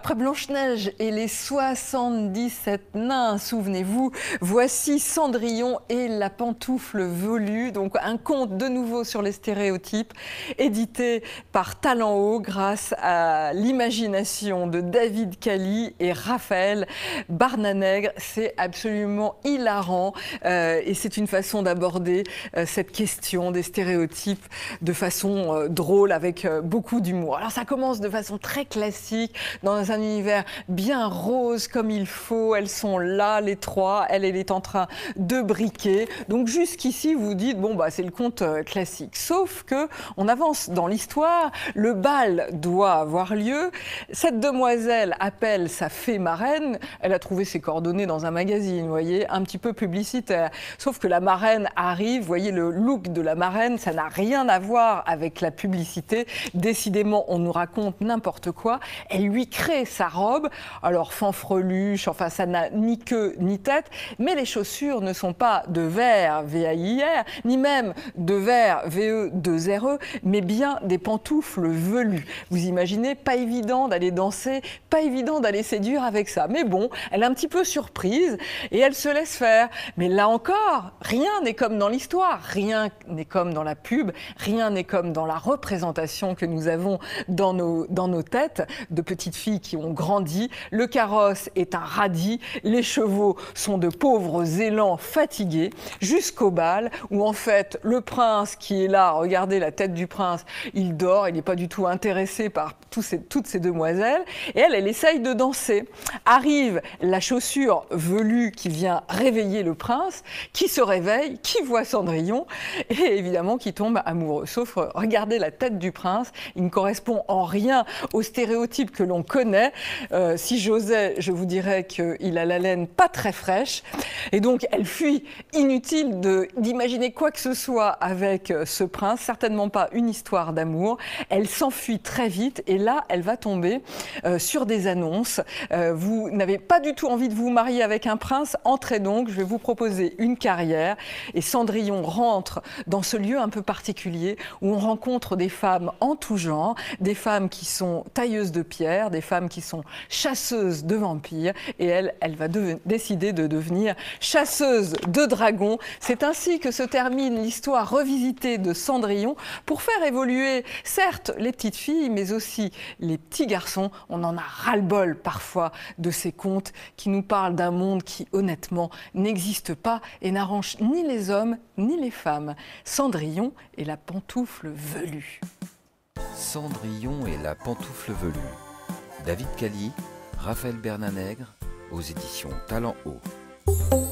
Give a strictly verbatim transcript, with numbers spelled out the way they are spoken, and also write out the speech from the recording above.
Après Blanche-Neige et les soixante-dix-sept nains, souvenez-vous, voici Cendrillon et la pantoufle velue, donc un conte de nouveau sur les stéréotypes, édité par Talent Haut grâce à l'imagination de David Cali et Raphaël Barnanègre. C'est absolument hilarant euh, et c'est une façon d'aborder euh, cette question des stéréotypes de façon euh, drôle, avec euh, beaucoup d'humour. Alors ça commence de façon très classique, dans un univers bien rose comme il faut. Elles sont là, les trois. Elle, elle est en train de briquer. Donc jusqu'ici, vous vous dites, bon, bah, c'est le conte euh, classique. Sauf que on avance dans l'histoire. Le bal doit avoir lieu. Cette demoiselle appelle sa fée marraine. Elle a trouvé ses coordonnées dans un magazine, vous voyez, un petit peu publicitaire. Sauf que la marraine arrive, vous voyez le look de la marraine, ça n'a rien à voir avec la publicité. Décidément, on nous raconte n'importe quoi. Elle lui crée sa robe, alors fanfreluche, enfin ça n'a ni queue ni tête, mais les chaussures ne sont pas de verre, V A I R, ni même de verre, V E deux R E, mais bien des pantoufles velues. Vous imaginez, pas évident d'aller danser, pas évident d'aller séduire avec ça. Mais bon, elle est un petit peu surprise et elle se laisse faire. Mais là encore, rien n'est comme dans l'histoire, rien n'est comme dans la pub, rien n'est comme dans la représentation que nous avons dans nos, dans nos têtes de petites filles qui ont grandi. Le carrosse est un radis, les chevaux sont de pauvres élans fatigués, jusqu'au bal où en fait le prince qui est là, regardez la tête du prince, il dort, il n'est pas du tout intéressé par tous ces, toutes ces demoiselles et elle, elle essaye de danser. Arrive la chaussure velue qui vient réveiller le prince, qui se réveille, qui voit Cendrillon et évidemment qui tombe amoureux. Sauf, regardez la tête du prince, il ne correspond en rien aux stéréotypes que l'on connaît. Euh, si j'osais, je vous dirais qu'il a la laine pas très fraîche. Et donc, elle fuit. Inutile d'imaginer quoi que ce soit avec ce prince, certainement pas une histoire d'amour. Elle s'enfuit très vite et là, elle va tomber euh, sur des annonces. Euh, vous n'avez pas du tout envie de vous marier avec un prince, entrez donc, je vais vous proposer une carrière. Et Cendrillon rentre dans ce lieu un peu particulier où on rencontre des femmes en tout genre, des femmes qui sont tailleuses de pierre, des femmes qui sont chasseuses de vampires et elle, elle va de décider de devenir chasseuse de dragons. C'est ainsi que se termine l'histoire revisitée de Cendrillon pour faire évoluer, certes, les petites filles, mais aussi les petits garçons. On en a ras-le-bol parfois de ces contes qui nous parlent d'un monde qui, honnêtement, n'existe pas et n'arrange ni les hommes ni les femmes. Cendrillon et la pantoufle velue. Cendrillon et la pantoufle velue. David Cali, Raphaël Barnanègre, aux éditions Talent Haut.